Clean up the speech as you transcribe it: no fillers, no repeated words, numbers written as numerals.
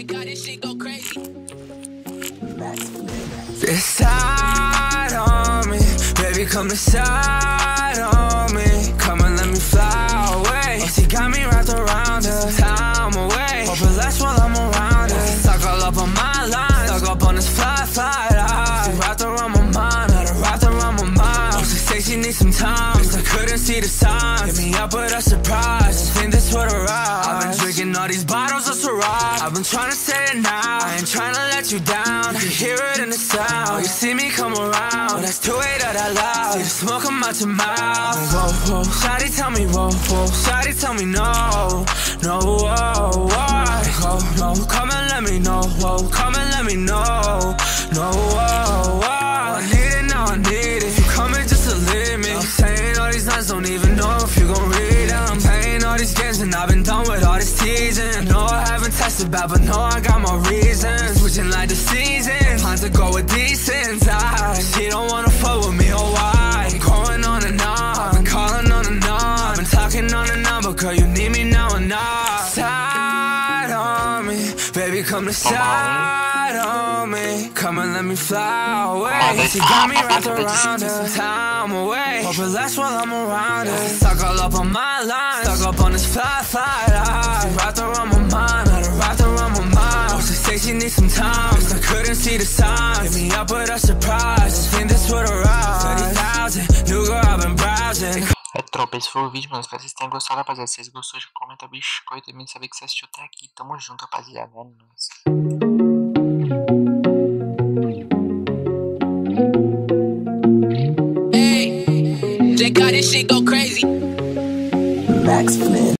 got this shit go crazy. Decide on me, baby, come decide on me. Come and let me fly away. Oh, she got me wrapped around her, time away. Hope it lasts while I'm around her. Stuck all up on my line, stuck up on this fly eye. She wrapped around my mind, had her wrapped around my mind. Oh, she say she needs some time, cause I couldn't see the signs. Hit me up with a surprise, I think this would arrive. I've been drinking all these bottles of Ciroc. I've been trying to say it now, I ain't trying to let you down. You can hear it in the sound, you see me come around. Well, that's 2-8 that loud, see the smoke come out your mouth. Whoa, whoa, shawty tell me whoa, whoa, shawty tell me no, no, whoa, why? Oh, no, come and let me know, whoa, come and let me know, no, whoa, why? I need it now, I need it, you coming just to leave me. I'm saying all these lines, don't even know if you gon' read them. I'm playing all these games and I've been done with all this teasing. I know I haven't tested back, but know I got my reasons. Switching like the seasons, time to go with decent eyes. She don't wanna fuck with me, oh why? I'm going on and on, I've been calling on and on, I've been talking on and on, but girl, you need me now or not. Side on me, baby, come decide on me. Come and let me fly away. She got me wrapped around her, time away. Hope it lasts while I'm around her. Stuck all up on my line, stuck up on this fly eye. She wrapped around my mind, had her wrapped around my mind. Oh, she say she needs some time, cause I couldn't see the signs. Hit me up with a surprise, I think this would arrive. 30,000, new girl, I've been browsing. É, tropa, esse foi o vídeo, mano. Espero que vocês tenham gostado, rapaziada. Se vocês gostaram, já comenta biscoito. Também saber que você assistiu até aqui. Tamo junto, rapaziada. É nóis. Hey, they got this shit go crazy. Max Flynn.